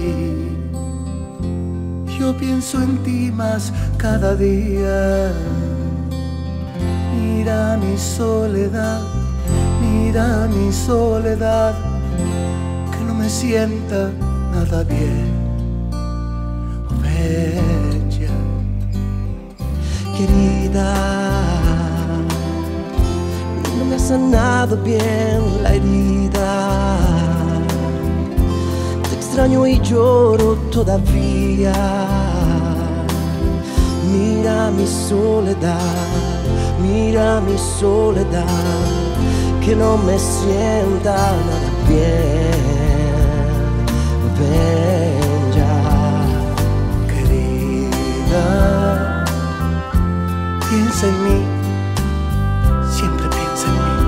Yo pienso en ti más cada día. Mira mi soledad, que no me sienta nada bien. Bella, querida, no me ha sanado bien la herida. Te extraño y lloro todavía. Mira mi soledad, que no me sienta nada bien. Ven ya, querida, piensa en mí, siempre piensa en mí.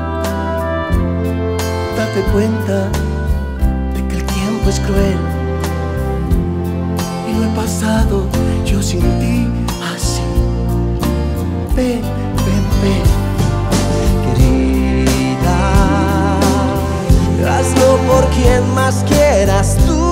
Date cuenta de que el tiempo es cruel y lo he pasado yo sin ti así. Ven, ven, ven. Querida, hazlo por quien más quieras tú.